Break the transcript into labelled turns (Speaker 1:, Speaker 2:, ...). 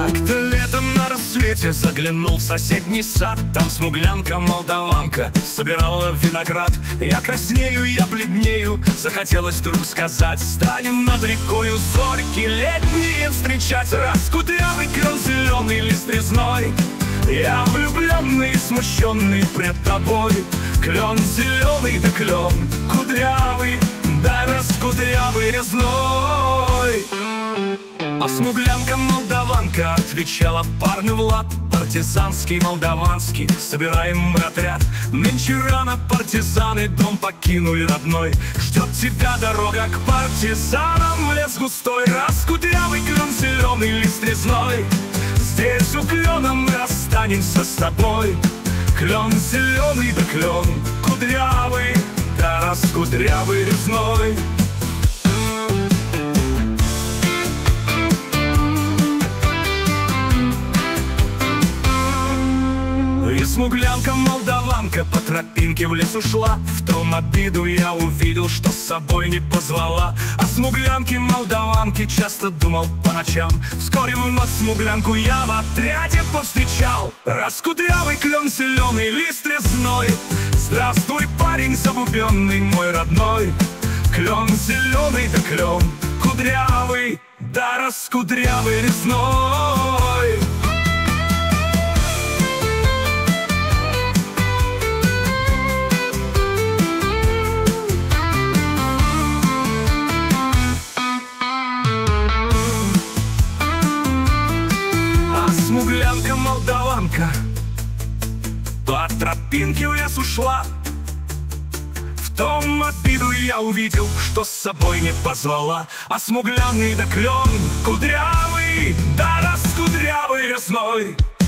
Speaker 1: Как-то летом на рассвете заглянул в соседний сад. Там смуглянка-молдаванка собирала виноград. Я краснею, я бледнею, захотелось вдруг сказать: станем над рекою зорьки летние встречать. Раскудрявый клен, зеленый лист резной, я влюбленный, смущенный пред тобой. Клен зеленый, да клен кудрявый, да раскудрявый резной. А смуглянка-молдаванка отвечала парню в лад: партизанский, молдаванский, собираем мы отряд. Нынче рано партизаны дом покинули родной. Ждет тебя дорога к партизанам в лес густой. Раскудрявый клен, зеленый лист резной, здесь у клена мы останемся с тобой. Клен зеленый, да клен кудрявый, да раскудрявый резной. И смуглянка-молдаванка по тропинке в лес ушла. В том обиду я увидел, что с собой не позвала. О смуглянке-молдаванке часто думал по ночам. Вскоре вновь смуглянку я в отряде повстречал. Раскудрявый клен, зеленый лист резной, здравствуй, парень забубенный мой родной. Клен зеленый, да клен кудрявый, да раскудрявый резной. Смуглянка-молдаванка по тропинке в лес ушла. В том обиду я увидел, что с собой не позвала. А смуглянный, да клен кудрявый, да раскудрявый резной.